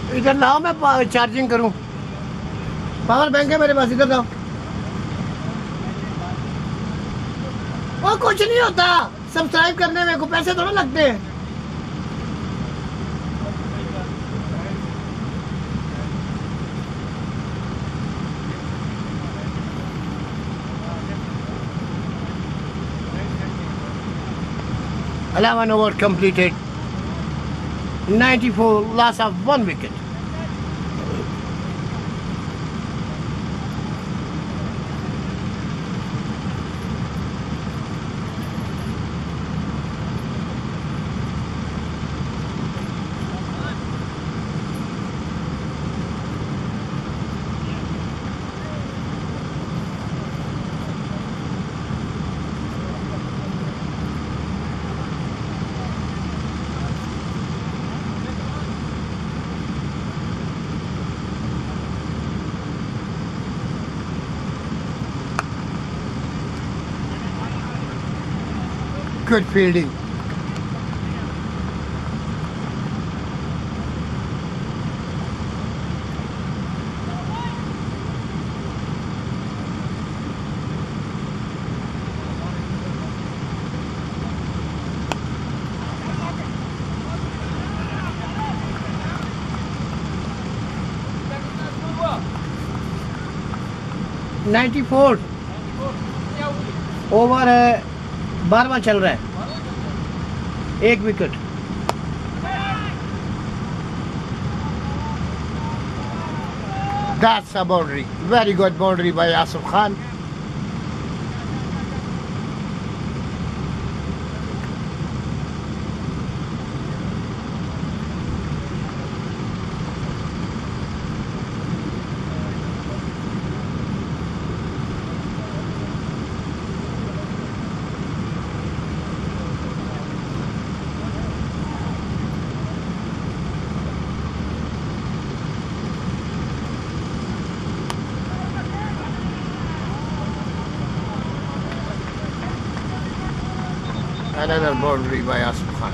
इधर लाओ, मैं चार्जिंग करूं। पावर बैंक है मेरे पास, इधर लाओ। वो कुछ नहीं होता, सब्सक्राइब करने में को पैसे थोड़ा लगते हैं। Eleven over completed. 94 loss of 1 wicket. Good fielding. Ninety four over है, 12वां चल रहा है, 1 wicket. That's a boundary. Very good boundary by Asif Khan. Another boundary by Asif Khan.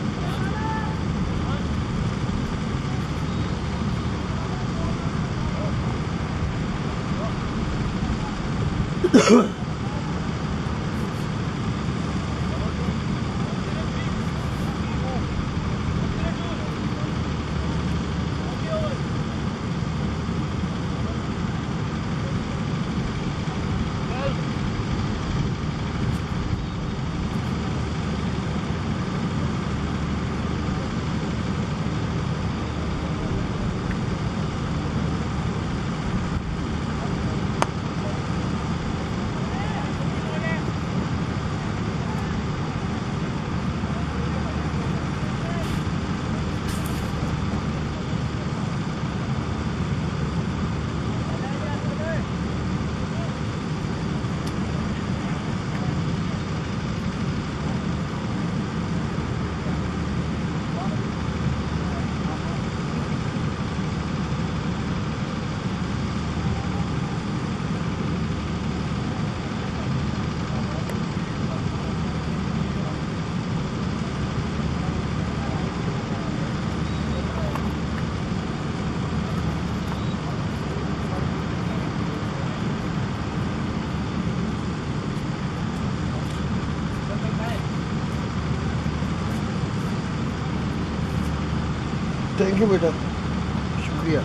Thank you बेटा, शुक्रिया।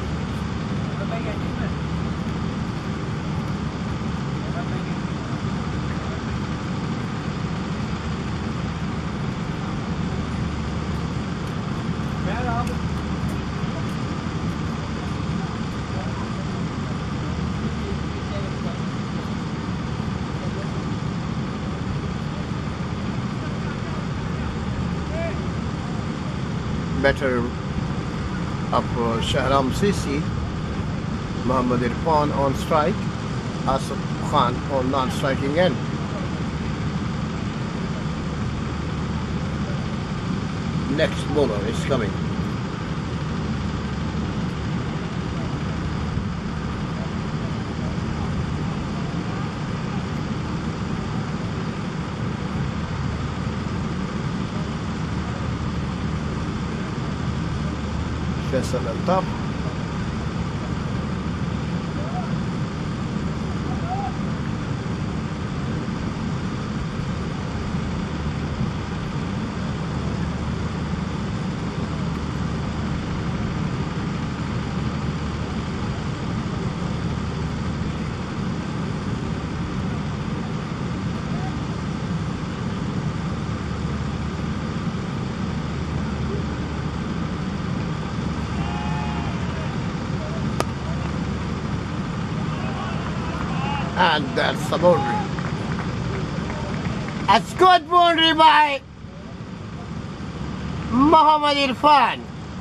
Better of Shahram Sisi, Mohammad Irfan on strike, Asif Khan on non-striking end. Next bowler is coming. Faisal on top. And that's the boundary. A good boundary by Mohammad Irfan.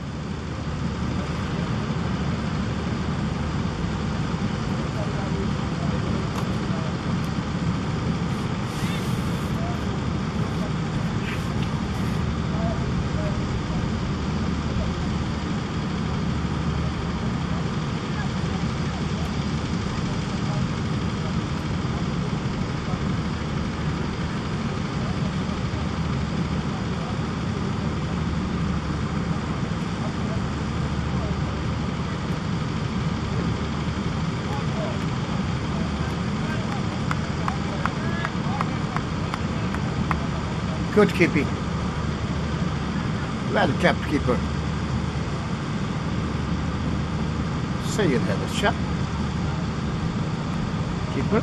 Good keeping. Well kept keeper. Sayyid had a shot. Keeper.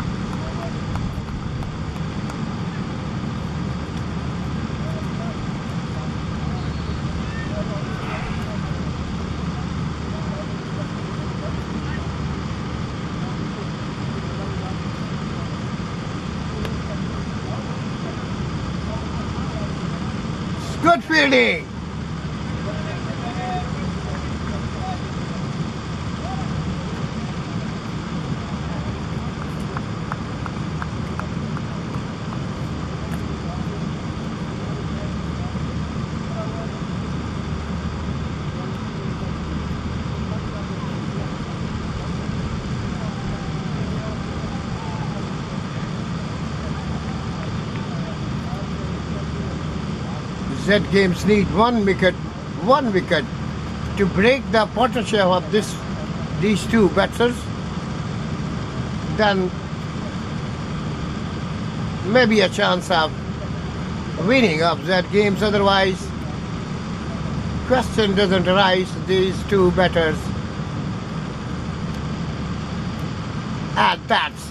Good fielding. Z Games need one wicket to break the potential of these two batters. Then maybe a chance of winning of Z Games. Otherwise, question doesn't arise. These two batters, and that's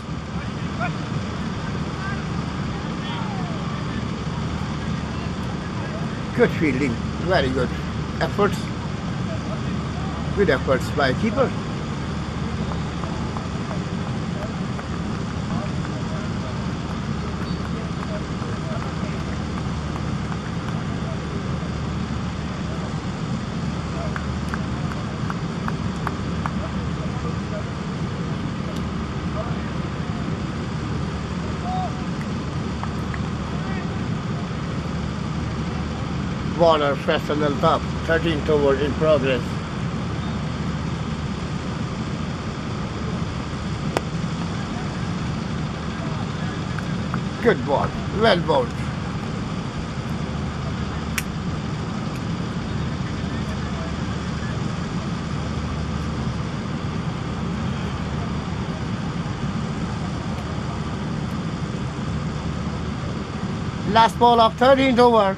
good fielding, very good efforts. Good efforts by keeper. Bowler Faisal on top, 13th over in progress. Good ball, well bowled. Last ball of 13th over.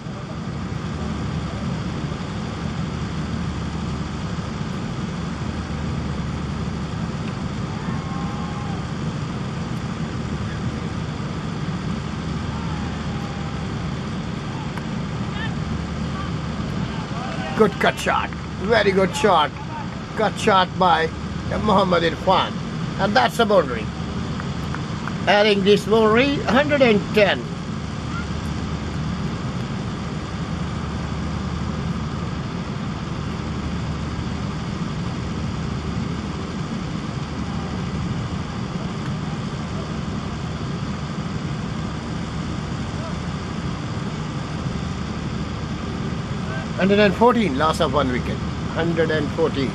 Good cut shot, very good shot. Cut shot by Mohammad Irfan. And that's a boundary. Adding this boundary, 110. And 114, loss of 1 wicket. 114.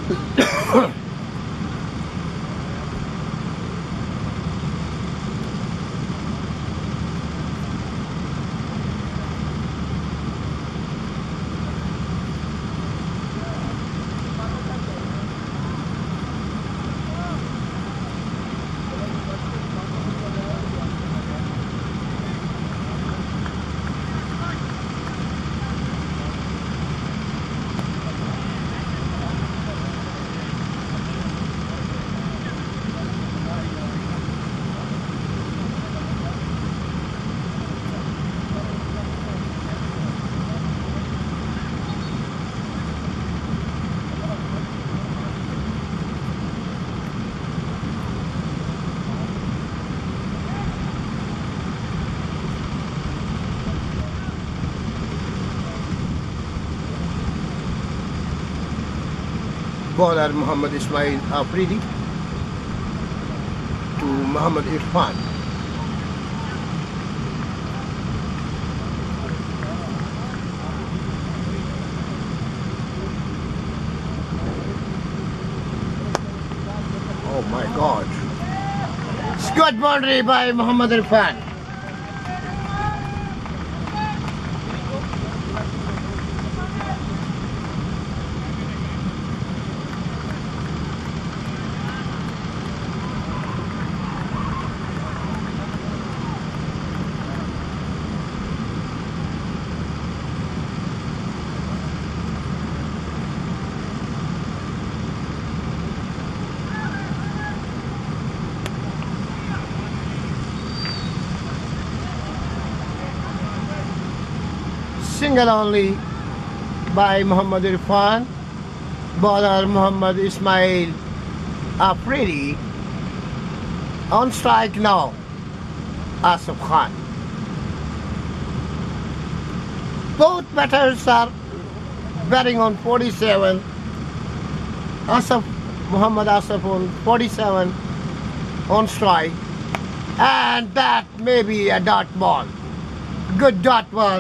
Bowler Muhammad Ismail Afridi to Muhammad Irfan. Oh my God. It's good boundary by Muhammad Irfan. Single only by Muhammad Irfan. Bowler Muhammad Ismail Afridi. On strike now, Asif Khan. Both batters are batting on 47. Muhammad Asif on 47 on strike. And that may be a dot ball. Good dot ball.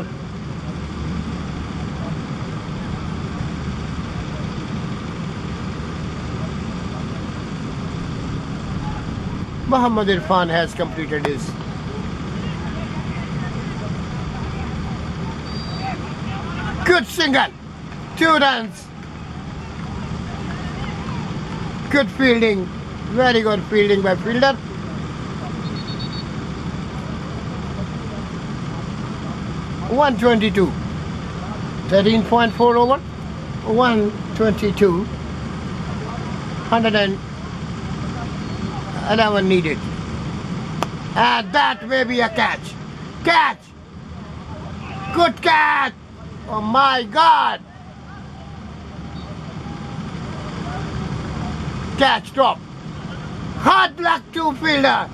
Muhammad Irfan has completed his good single, 2 runs. Good fielding, very good fielding by fielder. .122, 13.4 over, 122, 111 needed. And that may be a catch. Catch! Good catch! Oh my God! Catch drop. Hard luck to fielder.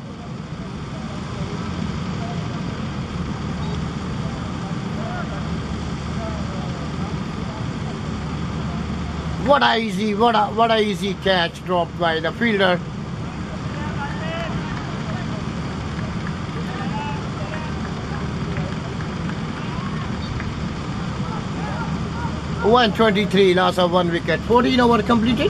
What a easy catch dropped by the fielder. .123, loss of 1 wicket. 14 over completed.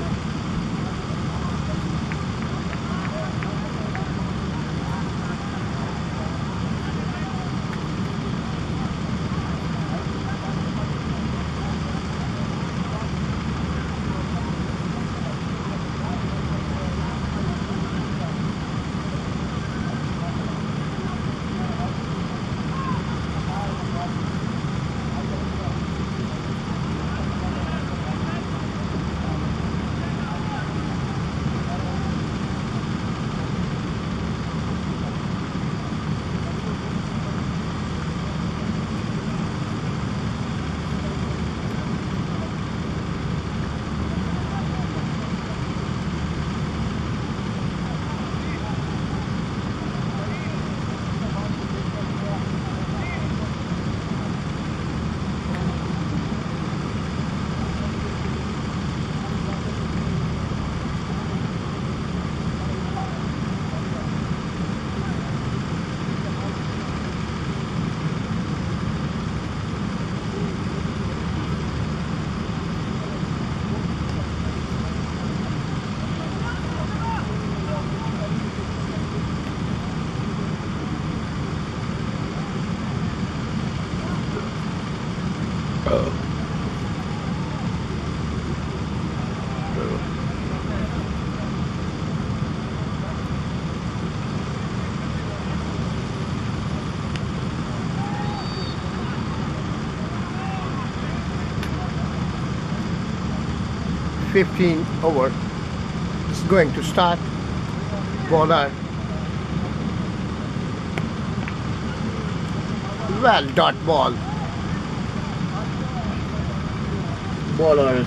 $15 over. It's going to start. Bowler. Well, dot ball. Bowlers.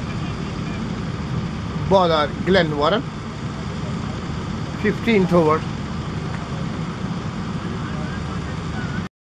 Bowler Glenn Warren. 15th over.